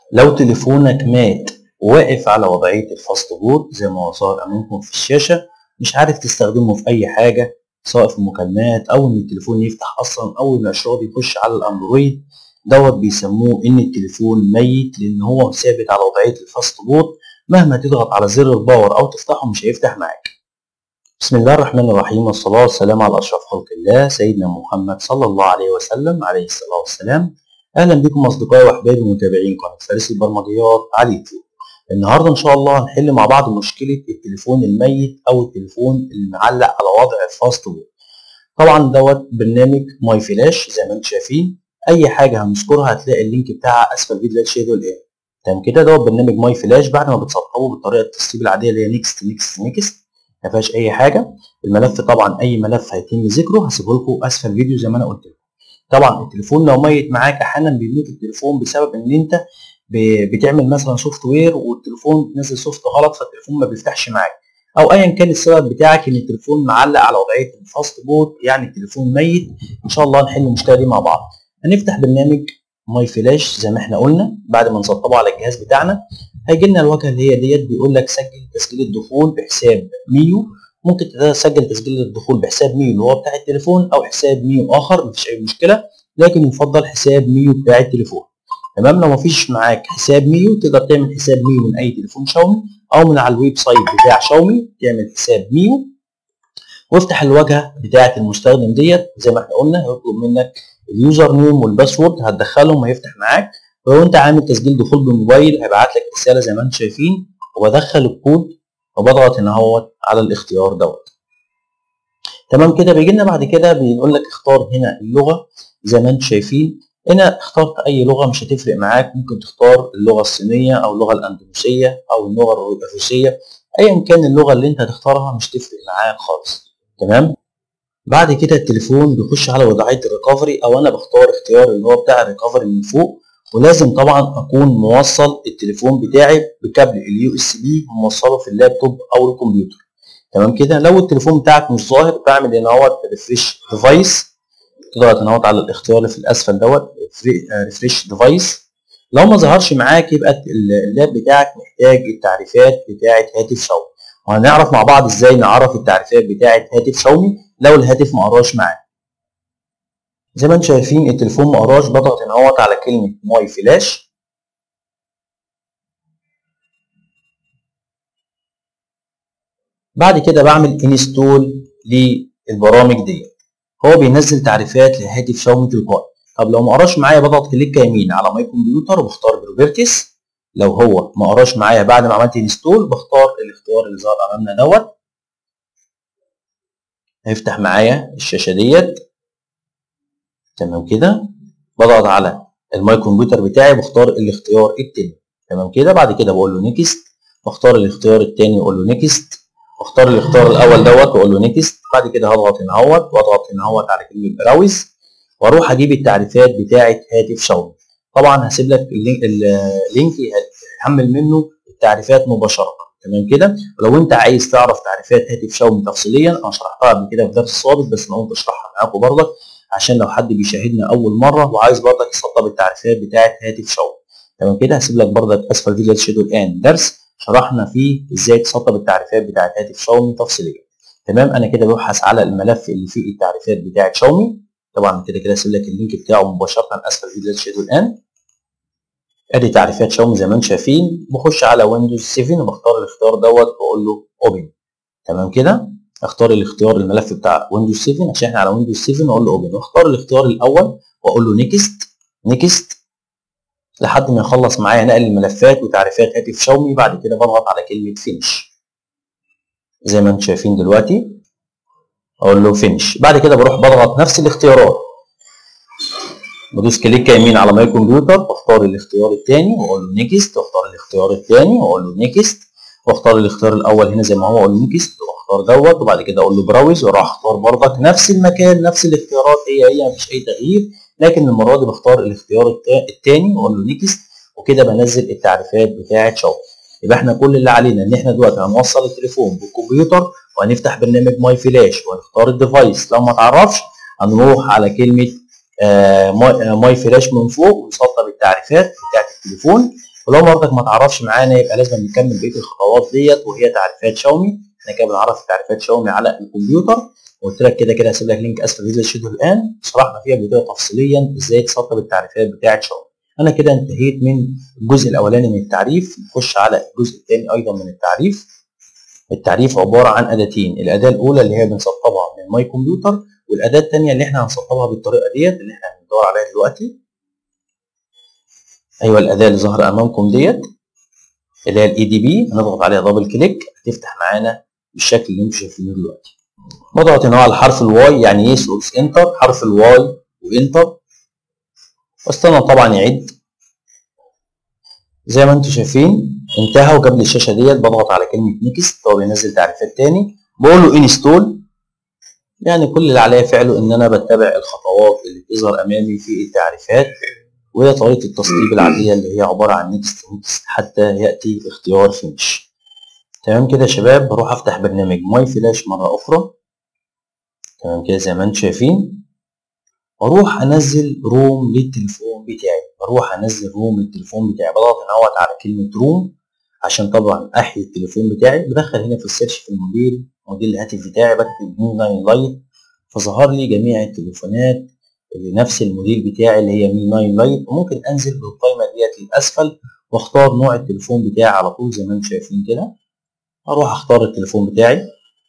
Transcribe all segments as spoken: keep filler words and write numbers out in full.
لو تليفونك مات وواقف على وضعية الفاست بوت زي ما هو ظاهر أمامكم في الشاشة، مش عارف تستخدمه في أي حاجة سواء في المكالمات أو إن التليفون يفتح أصلا أو إن الإشعار يخش على الأندرويد، دوت بيسموه إن التليفون ميت، لأن هو ثابت على وضعية الفاست بوت، مهما تضغط على زر الباور أو تفتحه مش هيفتح معاك. بسم الله الرحمن الرحيم، والصلاة والسلام على أشرف خلق الله سيدنا محمد صلى الله عليه وسلم عليه الصلاة والسلام. أهلا بكم أصدقائي وأحبابي متابعين قناة فارس البرمجيات على اليوتيوب. النهارده إن شاء الله هنحل مع بعض مشكلة التليفون الميت أو التليفون المعلق على وضع الفاست بوت. طبعا دوت برنامج ماي فلاش زي ما انتم شايفين، أي حاجة هنذكرها هتلاقي اللينك بتاعها أسفل الفيديو اللي شايفه الآن. تمام كده، دوت برنامج ماي فلاش بعد ما بتسطبه بالطريقة التسطيب العادية اللي هي نيكست نيكست نيكست، ما فيهاش أي حاجة. الملف طبعا أي ملف هيتم ذكره هسيبه لكم أسفل الفيديو زي ما أنا قلت لكم. طبعا التليفون لو ميت معاك احيانا بيموت التليفون بسبب ان انت بتعمل مثلا سوفت وير والتليفون نزل سوفت غلط فالتليفون ما بيفتحش معاك، او ايا كان السبب بتاعك ان التليفون معلق على وضعيه الفاست بوت يعني التليفون ميت. ان شاء الله نحل المشكله دي مع بعض. هنفتح برنامج ماي فلاش زي ما احنا قلنا بعد ما نسطبه على الجهاز بتاعنا، هيجي لنا الواجهه اللي هي ديت بيقول لك سجل تسجيل الدخول بحساب ميو. ممكن تسجل تسجيل الدخول بحساب ميو اللي هو بتاع التليفون او حساب ميو اخر، مفيش اي مشكله، لكن يفضل حساب ميو بتاع التليفون. تمام، لو مفيش معاك حساب ميو تقدر تعمل حساب ميو من اي تليفون شاومي او من على الويب سايت بتاع شاومي تعمل حساب ميو، وافتح الواجهه بتاعه المستخدم ديت زي ما احنا قلنا. هيطلب منك اليوزر نيم والباسورد، هتدخلهم هيفتح معاك. ولو انت عامل تسجيل دخول بالموبايل هيبعت لك رساله زي ما انتم شايفين، وبدخل الكود وبضغط هنا اهوت على الاختيار دوت. تمام كده، بيجي لنا بعد كده بيقول لك اختار هنا اللغه زي ما انتم شايفين. هنا اخترت اي لغه مش هتفرق معاك، ممكن تختار اللغه الصينيه او اللغه الاندونيسيه او اللغه الروسيه، ايا كان اللغه اللي انت هتختارها مش تفرق معاك خالص. تمام، بعد كده التليفون بيخش على وضعيه الريكفري، او انا بختار اختيار اللي هو بتاع الريكفري من فوق، ولازم طبعا اكون موصل التليفون بتاعي بكابل اليو اس بي موصله في اللابتوب او الكمبيوتر. تمام كده، لو التليفون بتاعك مش ظاهر بعمل هنا اهوت ريفريش ديفايس، تضغط هنا اهوت على الاختيار اللي في الاسفل دوت ريفريش ديفايس. لو ما ظهرش معاك يبقى اللاب بتاعك محتاج التعريفات بتاعه هاتف شاومي، وهنعرف مع بعض ازاي نعرف التعريفات بتاعه هاتف شاومي لو الهاتف ما قراش معاك. زي ما انتم شايفين التليفون ما قراش، بضغط هنا اهوت على كلمه ماي فلاش، بعد كده بعمل انستول للبرامج دي. هو بينزل تعريفات لهاتف شاومي تلقائي. طب لو ما قراش معايا بضغط كليك يمين على ماي كمبيوتر وبختار بروبرتيز. لو هو ما قراش معايا بعد ما عملت انستول بختار الاختيار اللي ظهر امامنا دوت، هيفتح معايا الشاشه ديت. تمام كده، بضغط على الماي كمبيوتر بتاعي بختار الاختيار التاني. تمام كده، بعد كده بقول له نيكست، بختار الاختيار التاني واقول له نيكست، واختار الاختيار الاول دوت واقول له نيكست. بعد كده هضغط هنا اهوت واضغط هنا اهوت على كلمه براوز، واروح اجيب التعريفات بتاعه هاتف شاومي. طبعا هسيب لك اللينك هتحمل منه التعريفات مباشره. تمام كده، ولو انت عايز تعرف تعريفات هاتف شاومي تفصيليا انا شرحتها قبل كده في درس سابق، بس انا قلت اشرحها معاكم برضك عشان لو حد بيشاهدنا اول مره وعايز برضك يسطب التعريفات بتاعه هاتف شاومي. تمام كده، هسيب لك برضك اسفل الفيديو اللي تشاهده الان درس شرحنا فيه ازاي تسطب التعريفات بتاعه هاتف شاومي تفصيليا. تمام، انا كده ببحث على الملف اللي فيه التعريفات بتاعه شاومي. طبعا كده كده هسيب لك اللينك بتاعه مباشره اسفل الفيديو اللي تشاهده الان. ادي تعريفات شاومي زي ما انتم شايفين. بخش على ويندوز سبعة وبختار الاختيار دوت واقول له اوبن. تمام كده، اختار الاختيار الملف بتاع ويندوز سبعة عشان احنا على ويندوز سبعة واقول له اوبن، واختار الاختيار الاول واقول له نيكست نيكست لحد ما يخلص معايا نقل الملفات وتعريفات هاتف شاومي. بعد كده بضغط على كلمه فينش زي ما انتم شايفين دلوقتي، اقول له فينش. بعد كده بروح بضغط نفس الاختيارات، بدوس كليك يمين على ماي كمبيوتر واختار الاختيار الثاني واقول له نيكست، واختار الاختيار الثاني واقول له نيكست، واختار الاختيار الاول هنا زي ما هو اقول له نيكست واختار دوت، وبعد كده اقول له براوز واروح اختار برضك نفس المكان نفس الاختيارات هي هي مفيش اي تغيير، لكن المره دي بختار الاختيار الثاني واقول له نيكست، وكده بنزل التعريفات بتاعه شاومي. يبقى احنا كل اللي علينا ان احنا دلوقتي هنوصل التليفون بالكمبيوتر وهنفتح برنامج ماي فلاش وهنختار الديفايس. لو ما تعرفش هنروح على كلمه آه ماي فلاش من فوق ونسطب التعريفات بتاعت التليفون. ولو برضك ما تعرفش معانا يبقى لازم نكمل بقيه الخطوات ديت، وهي تعريفات شاومي. احنا كده بنعرف تعريفات شاومي على الكمبيوتر، وقلت لك كده كده هسيب لك لينك اسفل فيديو الشرح الان شرحنا فيها فيديو تفصيليا ازاي تسطب التعريفات بتاعه شاومي. انا كده انتهيت من الجزء الاولاني من التعريف. نخش على الجزء الثاني ايضا من التعريف. التعريف عباره عن اداتين، الاداه الاولى اللي هي بنسطبها من ماي كمبيوتر، والاداه الثانيه اللي احنا هنسطبها بالطريقه ديت اللي احنا هندور عليها دلوقتي. ايوه الاداه اللي ظاهره امامكم ديت اللي هي الاي دي بي، هنضغط عليها دبل كليك هتفتح معانا بالشكل اللي انتم شايفينه دلوقتي. بضغط هنا على حرف الواي يعني يس اوس انتر، حرف الواي وانتر، واستنى طبعا يعد. زي ما انتم شايفين انتهى وجاب لي الشاشه ديت. بضغط على كلمه نيكست، هو بينزل تعريفات تاني، بقول له انستول. يعني كل اللي عليا فعله ان انا بتبع الخطوات اللي بتظهر امامي في التعريفات، وهي طريقه التسطيب العاديه اللي هي عباره عن نيكست نيكست حتى ياتي اختيار فينش. تمام كده يا شباب. بروح افتح برنامج ماي فلاش مره اخرى. تمام كده زي ما انتم شايفين. واروح انزل روم للتليفون بتاعي، بروح انزل روم للتليفون بتاعي. بضغط هنا على كلمه روم عشان طبعا احيي التليفون بتاعي. بدخل هنا في السيرش في الموديل، موديل الهاتف بتاعي، بكتب مي ناين لايت، فظهر لي جميع التليفونات اللي نفس الموديل بتاعي اللي هي مي ناين لايت. وممكن انزل بالقائمه ديت للاسفل واختار نوع التليفون بتاعي على طول زي ما انتم شايفين كده. اروح اختار التليفون بتاعي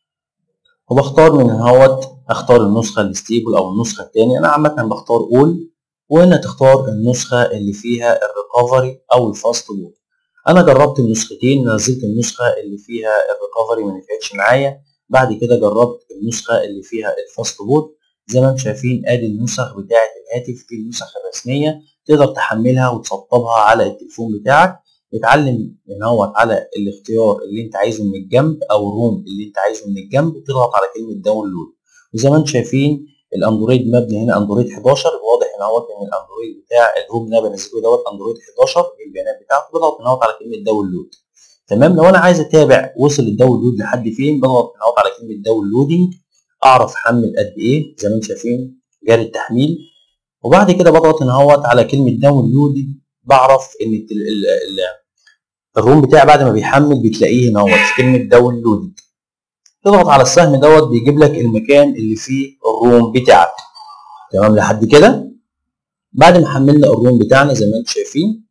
وبختار من هنا اختار النسخه الستيبل او النسخه الثانيه. انا عامه بختار اول، وهنا تختار النسخه اللي فيها الريكفري او الفاست بوت. انا جربت النسختين، نزلت النسخه اللي فيها الريكفري ما نفعتش معايا، بعد كده جربت النسخه اللي فيها الفاست بوت. زي ما انتم شايفين ادي النسخ بتاعه الهاتف، دي النسخ الرسميه تقدر تحملها وتسطبها على التليفون بتاعك. اتعلم هنا على الاختيار اللي انت عايزه من الجنب او الروم اللي انت عايزه من الجنب، وتضغط على كلمه داونلود. وزي ما انتم شايفين الاندرويد مبني هنا اندرويد حداشر، واضح هنا ان الاندرويد بتاع الروم اللي انا بنزله دوت اندرويد حداشر البيانات بتاعته. بضغط هنا على كلمه داونلود. تمام. لو انا عايز اتابع وصل الداونلود لحد فين، بضغط هنا على كلمه داونلودنج، اعرف حمل قد ايه. زي ما انتم شايفين جاري التحميل. وبعد كده بضغط هنا على كلمه داونلود، بعرف ان ال ال ال الروم بتاعي بعد ما بيحمل بتلاقيه هنا في كلمه داونلود. تضغط على السهم دوت بيجيب لك المكان اللي فيه الروم بتاعك. تمام لحد كده. بعد ما حملنا الروم بتاعنا زي ما انتم شايفين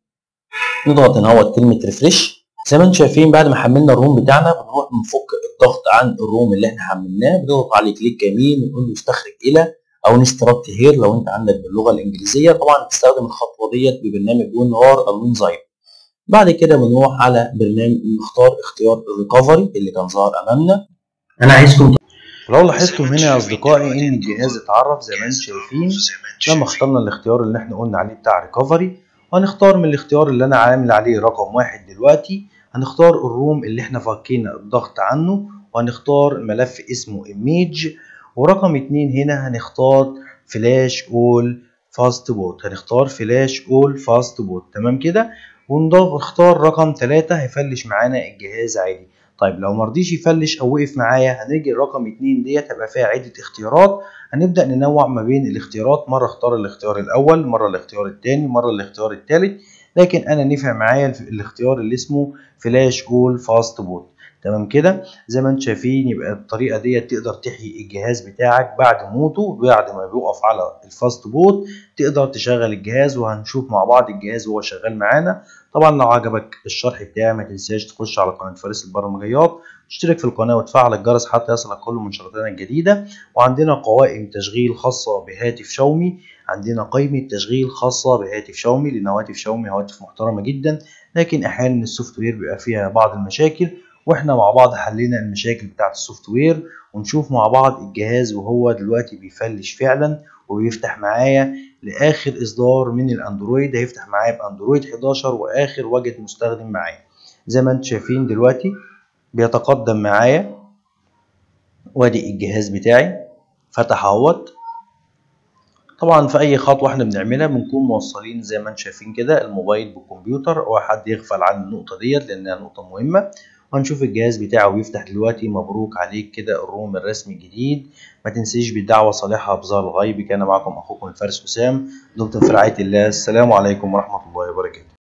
نضغط هنا كلمه ريفريش. زي ما انتم شايفين بعد ما حملنا الروم بتاعنا بنروح نفك الضغط عن الروم اللي احنا حملناه، بنضغط عليه كليك يمين ونقول له استخرج الى او نستراكت هير لو انت عندك باللغه الانجليزيه. طبعا بتستخدم الخطوه ديت ببرنامج وين ار او وينزايم. بعد كده بنروح على برنامج نختار اختيار الريكفري اللي كان ظاهر امامنا. انا عايزكم لو لاحظتم هنا يا اصدقائي ان الجهاز اتعرف زي ما انتم شايفين لما اخترنا الاختيار اللي احنا قلنا عليه بتاع ريكفري. وهنختار من الاختيار اللي انا عامل عليه رقم واحد دلوقتي، هنختار الروم اللي احنا فكينا الضغط عنه، وهنختار ملف اسمه ايميج. ورقم اتنين هنا هنختار فلاش اول فاست بوت، هنختار فلاش اول فاست بوت. تمام كده. ونختار رقم ثلاثة هيفلش معانا الجهاز عادي. طيب لو مرضيش يفلش او وقف معايا هنيجي رقم اتنين ديت هيبقى فيها عدة اختيارات، هنبدأ ننوع ما بين الاختيارات، مرة اختار الاختيار الاول، مرة الاختيار الثاني، مرة الاختيار الثالث. لكن انا نفع معايا الاختيار اللي اسمه فلاش اول فاست بوت. تمام كده. زي ما انتم شايفين يبقى الطريقه ديت تقدر تحيي الجهاز بتاعك بعد موته، بعد ما بيقف على الفاست بوت تقدر تشغل الجهاز. وهنشوف مع بعض الجهاز وهو شغال معانا. طبعا لو عجبك الشرح بتاعي ما تنساش تخش على قناه فارس البرمجيات، تشترك في القناه وتفعل الجرس حتى يصلك كل منشوراتنا الجديده. وعندنا قوائم تشغيل خاصه بهاتف شاومي، عندنا قائمه تشغيل خاصه بهاتف شاومي لان هواتف شاومي هواتف محترمه جدا، لكن احيانا السوفت وير بيبقى فيها بعض المشاكل، واحنا مع بعض حلينا المشاكل بتاعه السوفت وير. ونشوف مع بعض الجهاز وهو دلوقتي بيفلش فعلا وبيفتح معايا لاخر اصدار من الاندرويد، هيفتح معايا باندرويد حداشر واخر واجهه مستخدم معايا. زي ما انتم شايفين دلوقتي بيتقدم معايا، وادي الجهاز بتاعي فتح اهوت. طبعا في اي خطوه احنا بنعملها بنكون موصلين زي ما انتم شايفين كده الموبايل بالكمبيوتر، وحد يغفل عن النقطه ديت لانها نقطه مهمه. وهنشوف الجهاز بتاعه بيفتح دلوقتي. مبروك عليك كده الروم الرسمي الجديد. ما تنسيش بالدعوه صالحها بظهر الغيب. كان معكم اخوكم الفارس حسام، دمتم في رعايه الله. السلام عليكم ورحمه الله وبركاته.